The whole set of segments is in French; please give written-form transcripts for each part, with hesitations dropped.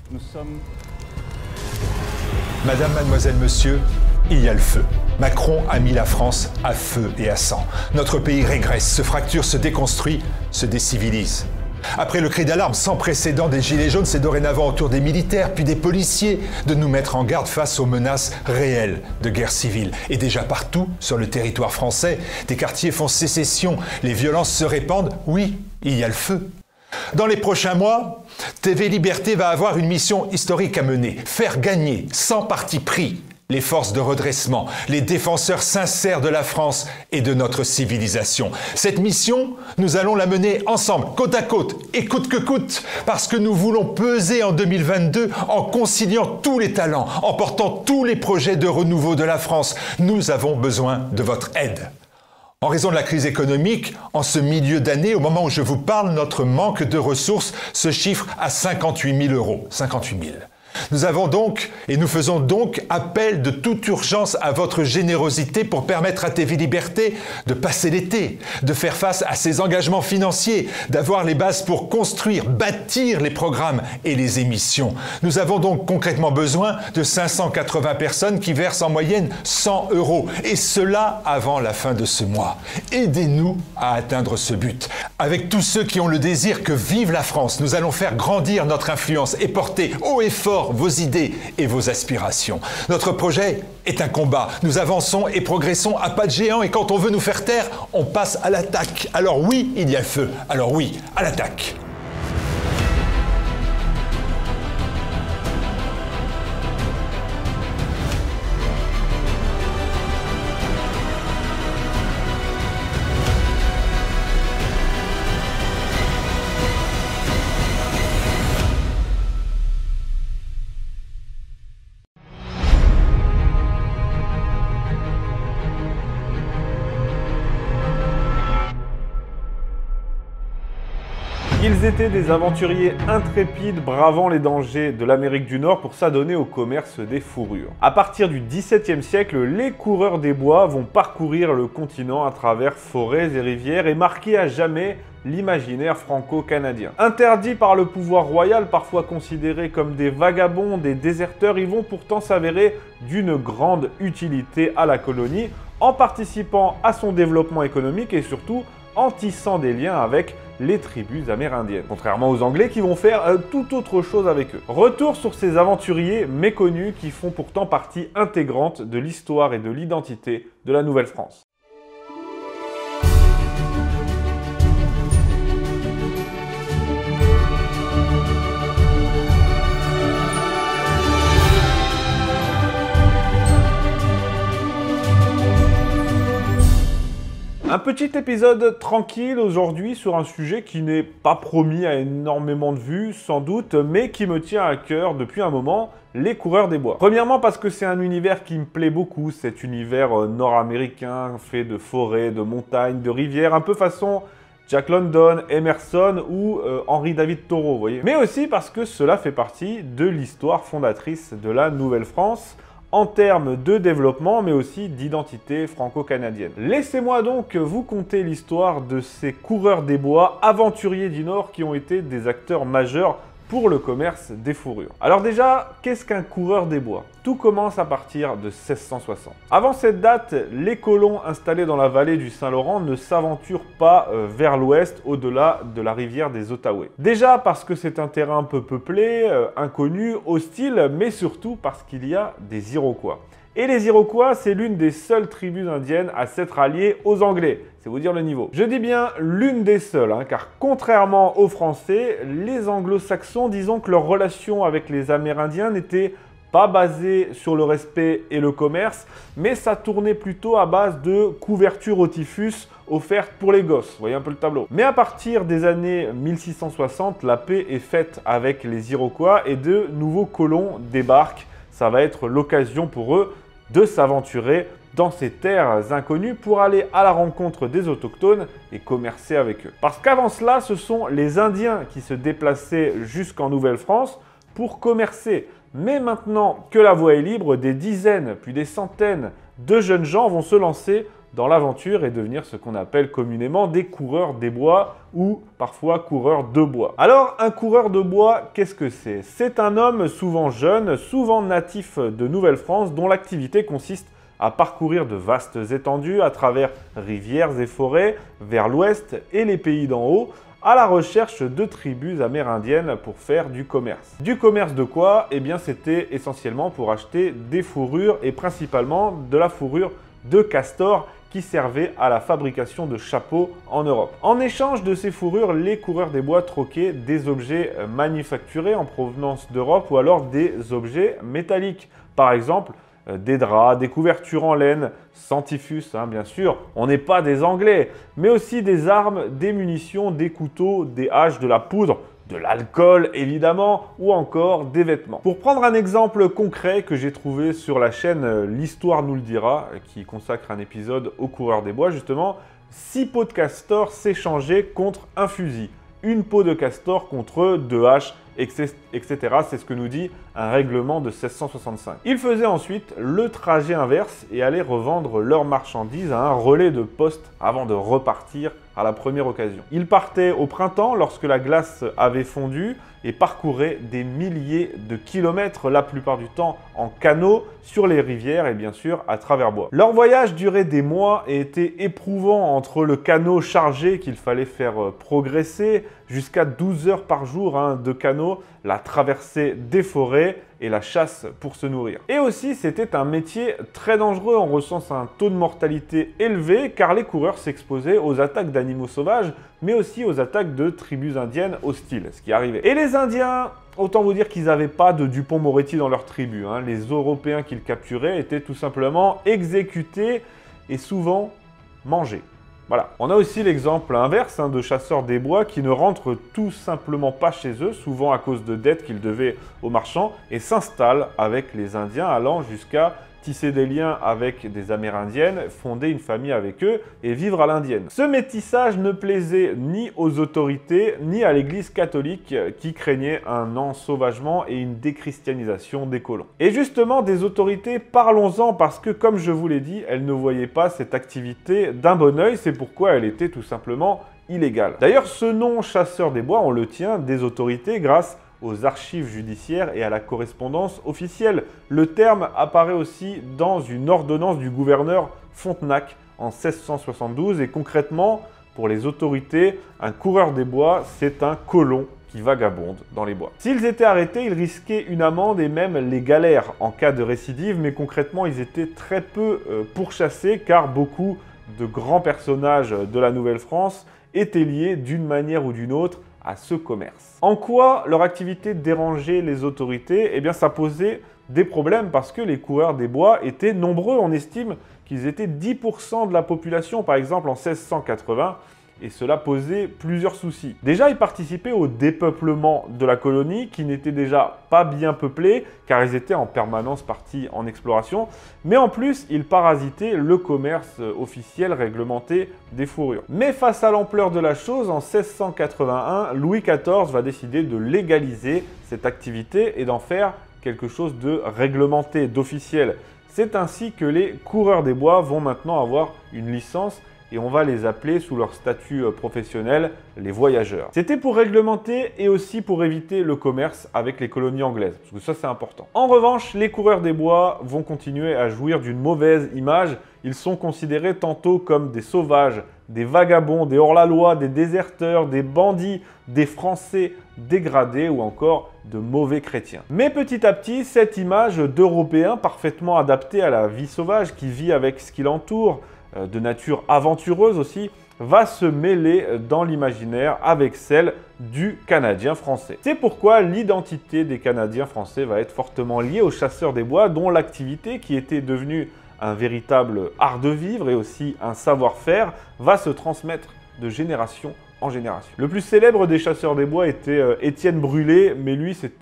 Nous sommes... Madame, mademoiselle, monsieur, il y a le feu. Macron a mis la France à feu et à sang. Notre pays régresse, se fracture, se déconstruit, se décivilise. Après le cri d'alarme sans précédent des Gilets jaunes, c'est dorénavant au tour des militaires, puis des policiers, de nous mettre en garde face aux menaces réelles de guerre civile. Et déjà partout, sur le territoire français, des quartiers font sécession, les violences se répandent, oui, il y a le feu. Dans les prochains mois, TV Liberté va avoir une mission historique à mener, faire gagner, sans parti pris, les forces de redressement, les défenseurs sincères de la France et de notre civilisation. Cette mission, nous allons la mener ensemble, côte à côte, et coûte que coûte, parce que nous voulons peser en 2022 en conciliant tous les talents, en portant tous les projets de renouveau de la France. Nous avons besoin de votre aide. En raison de la crise économique, en ce milieu d'année, au moment où je vous parle, notre manque de ressources se chiffre à 58 000 €. 58 000. Nous avons donc, et nous faisons donc appel de toute urgence à votre générosité pour permettre à TV Liberté de passer l'été, de faire face à ses engagements financiers, d'avoir les bases pour construire, bâtir les programmes et les émissions. Nous avons donc concrètement besoin de 580 personnes qui versent en moyenne 100 €, et cela avant la fin de ce mois. Aidez-nous à atteindre ce but. Avec tous ceux qui ont le désir que vive la France, nous allons faire grandir notre influence et porter haut et fort vos idées et vos aspirations. Notre projet est un combat. Nous avançons et progressons à pas de géant, et quand on veut nous faire taire, on passe à l'attaque. Alors oui, il y a le feu. Alors oui, à l'attaque. Ils étaient des aventuriers intrépides bravant les dangers de l'Amérique du Nord pour s'adonner au commerce des fourrures. À partir du XVIIe siècle, les coureurs des bois vont parcourir le continent à travers forêts et rivières et marquer à jamais l'imaginaire franco-canadien. Interdits par le pouvoir royal, parfois considérés comme des vagabonds, des déserteurs, ils vont pourtant s'avérer d'une grande utilité à la colonie en participant à son développement économique et surtout en tissant des liens avec les tribus amérindiennes, contrairement aux Anglais qui vont faire tout autre chose avec eux. Retour sur ces aventuriers méconnus qui font pourtant partie intégrante de l'histoire et de l'identité de la Nouvelle-France. Un petit épisode tranquille aujourd'hui sur un sujet qui n'est pas promis à énormément de vues, sans doute, mais qui me tient à cœur depuis un moment, les coureurs des bois. Premièrement parce que c'est un univers qui me plaît beaucoup, cet univers nord-américain fait de forêts, de montagnes, de rivières, un peu façon Jack London, Emerson ou Henri David Thoreau, vous voyez. Mais aussi parce que cela fait partie de l'histoire fondatrice de la Nouvelle-France, en termes de développement, mais aussi d'identité franco-canadienne. Laissez-moi donc vous conter l'histoire de ces coureurs des bois, aventuriers du Nord, qui ont été des acteurs majeurs pour le commerce des fourrures. Alors déjà, qu'est-ce qu'un coureur des bois? Tout commence à partir de 1660. Avant cette date, les colons installés dans la vallée du Saint-Laurent ne s'aventurent pas vers l'ouest, au-delà de la rivière des Outaouais. Déjà parce que c'est un terrain peu peuplé, inconnu, hostile, mais surtout parce qu'il y a des Iroquois. Et les Iroquois, c'est l'une des seules tribus indiennes à s'être alliées aux Anglais. C'est vous dire le niveau. Je dis bien l'une des seules, car contrairement aux Français, les Anglo-Saxons, disons que leur relation avec les Amérindiens n'était pas basée sur le respect et le commerce, mais ça tournait plutôt à base de couverture au typhus offerte pour les gosses. Vous voyez un peu le tableau. Mais à partir des années 1660, la paix est faite avec les Iroquois et de nouveaux colons débarquent. Ça va être l'occasion pour eux de s'aventurer dans ces terres inconnues pour aller à la rencontre des autochtones et commercer avec eux. Parce qu'avant cela, ce sont les Indiens qui se déplaçaient jusqu'en Nouvelle-France pour commercer. Mais maintenant que la voie est libre, des dizaines puis des centaines de jeunes gens vont se lancer dans l'aventure et devenir ce qu'on appelle communément des coureurs des bois ou parfois coureurs de bois. Alors, un coureur de bois, qu'est-ce que c'est? C'est un homme souvent jeune, souvent natif de Nouvelle-France, dont l'activité consiste à parcourir de vastes étendues à travers rivières et forêts vers l'ouest et les pays d'en haut, à la recherche de tribus amérindiennes pour faire du commerce. Du commerce de quoi? Eh bien, c'était essentiellement pour acheter des fourrures et principalement de la fourrure de castor qui servait à la fabrication de chapeaux en Europe. En échange de ces fourrures, les coureurs des bois troquaient des objets manufacturés en provenance d'Europe ou alors des objets métalliques. Par exemple, des draps, des couvertures en laine, sans typhus, bien sûr, on n'est pas des Anglais, mais aussi des armes, des munitions, des couteaux, des haches, de la poudre, de l'alcool évidemment, ou encore des vêtements. Pour prendre un exemple concret que j'ai trouvé sur la chaîne L'Histoire nous le dira, qui consacre un épisode aux coureurs des bois justement, 6 peaux de castor s'échangeaient contre un fusil, une peau de castor contre 2 haches, etc. C'est ce que nous dit un règlement de 1665. Ils faisaient ensuite le trajet inverse et allaient revendre leurs marchandises à un relais de poste avant de repartir à la première occasion. Ils partaient au printemps lorsque la glace avait fondu et parcouraient des milliers de kilomètres, la plupart du temps en canot, sur les rivières et bien sûr à travers bois. Leur voyage durait des mois et était éprouvant entre le canot chargé qu'il fallait faire progresser, jusqu'à 12 heures par jour de canot, la traversée des forêts et la chasse pour se nourrir. Et aussi, c'était un métier très dangereux. On recense un taux de mortalité élevé car les coureurs s'exposaient aux attaques d'animaux sauvages, mais aussi aux attaques de tribus indiennes hostiles, ce qui arrivait. Et les Indiens, autant vous dire qu'ils n'avaient pas de Dupond-Moretti dans leur tribu. Les Européens qu'ils capturaient étaient tout simplement exécutés et souvent mangés. Voilà. On a aussi l'exemple inverse de chasseurs des bois qui ne rentrent tout simplement pas chez eux, souvent à cause de dettes qu'ils devaient aux marchands, et s'installent avec les Indiens, allant jusqu'à tisser des liens avec des Amérindiennes, fonder une famille avec eux et vivre à l'indienne. Ce métissage ne plaisait ni aux autorités ni à l'Église catholique qui craignait un ensauvagement et une déchristianisation des colons. Et justement, des autorités, parlons-en parce que, comme je vous l'ai dit, elles ne voyaient pas cette activité d'un bon œil, c'est pourquoi elle était tout simplement illégale. D'ailleurs, ce nom chasseur des bois, on le tient des autorités grâce aux archives judiciaires et à la correspondance officielle. Le terme apparaît aussi dans une ordonnance du gouverneur Frontenac en 1672 et concrètement, pour les autorités, un coureur des bois, c'est un colon qui vagabonde dans les bois. S'ils étaient arrêtés, ils risquaient une amende et même les galères en cas de récidive, mais concrètement, ils étaient très peu pourchassés car beaucoup de grands personnages de la Nouvelle-France étaient liés d'une manière ou d'une autre à ce commerce. En quoi leur activité dérangeait les autorités? Eh bien, ça posait des problèmes parce que les coureurs des bois étaient nombreux. On estime qu'ils étaient 10% de la population, par exemple en 1680, et cela posait plusieurs soucis. Déjà, ils participaient au dépeuplement de la colonie qui n'était déjà pas bien peuplée car ils étaient en permanence partis en exploration, mais en plus, ils parasitaient le commerce officiel réglementé des fourrures. Mais face à l'ampleur de la chose, en 1681, Louis XIV va décider de légaliser cette activité et d'en faire quelque chose de réglementé, d'officiel. C'est ainsi que les coureurs des bois vont maintenant avoir une licence et on va les appeler sous leur statut professionnel les voyageurs. C'était pour réglementer et aussi pour éviter le commerce avec les colonies anglaises, parce que ça c'est important. En revanche, les coureurs des bois vont continuer à jouir d'une mauvaise image. Ils sont considérés tantôt comme des sauvages, des vagabonds, des hors-la-loi, des déserteurs, des bandits, des Français dégradés ou encore de mauvais chrétiens. Mais petit à petit, cette image d'Européens parfaitement adaptés à la vie sauvage qui vit avec ce qui l'entoure, de nature aventureuse aussi, va se mêler dans l'imaginaire avec celle du Canadien français. C'est pourquoi l'identité des Canadiens français va être fortement liée aux chasseurs des bois, dont l'activité, qui était devenue un véritable art de vivre et aussi un savoir-faire, va se transmettre de génération en génération. Le plus célèbre des chasseurs des bois était Étienne Brûlé, mais lui c'était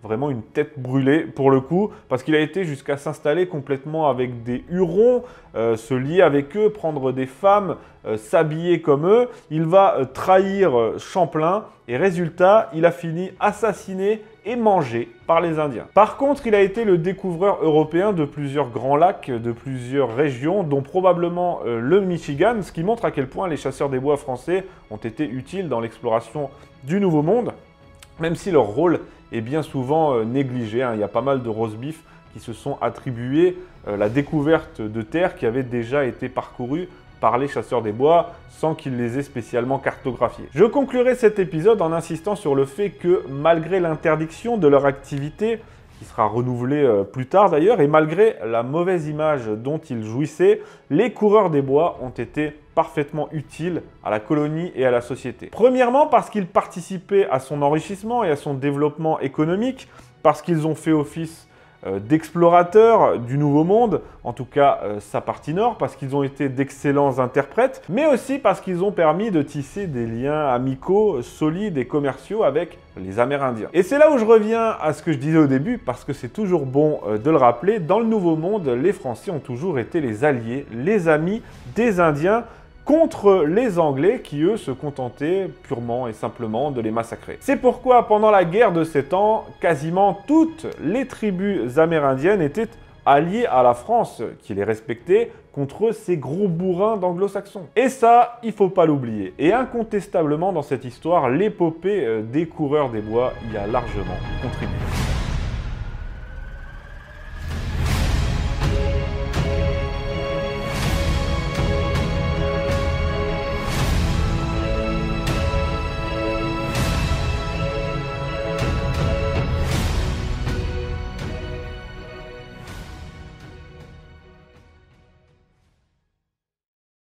vraiment une tête brûlée pour le coup, parce qu'il a été jusqu'à s'installer complètement avec des Hurons, se lier avec eux, prendre des femmes, s'habiller comme eux. Il va trahir Champlain et résultat, il a fini assassiné et mangé par les Indiens. Par contre, il a été le découvreur européen de plusieurs grands lacs, de plusieurs régions, dont probablement le Michigan, ce qui montre à quel point les chasseurs des bois français ont été utiles dans l'exploration du Nouveau Monde, même si leur rôle est bien souvent négligé. Il y a pas mal de roast beef qui se sont attribués la découverte de terres qui avaient déjà été parcourues par les chasseurs des bois sans qu'ils les aient spécialement cartographiés. Je conclurai cet épisode en insistant sur le fait que malgré l'interdiction de leur activité, qui sera renouvelée plus tard d'ailleurs, et malgré la mauvaise image dont ils jouissaient, les coureurs des bois ont été parfaitement utiles à la colonie et à la société. Premièrement parce qu'ils participaient à son enrichissement et à son développement économique, parce qu'ils ont fait office d'explorateurs du Nouveau Monde, en tout cas sa partie nord, parce qu'ils ont été d'excellents interprètes, mais aussi parce qu'ils ont permis de tisser des liens amicaux, solides et commerciaux avec les Amérindiens. Et c'est là où je reviens à ce que je disais au début, parce que c'est toujours bon de le rappeler, dans le Nouveau Monde, les Français ont toujours été les alliés, les amis des Indiens, contre les Anglais qui, eux, se contentaient purement et simplement de les massacrer. C'est pourquoi, pendant la guerre de 7 ans, quasiment toutes les tribus amérindiennes étaient alliées à la France, qui les respectait, contre ces gros bourrins d'anglo-saxons. Et ça, il faut pas l'oublier. Et incontestablement, dans cette histoire, l'épopée des coureurs des bois y a largement contribué.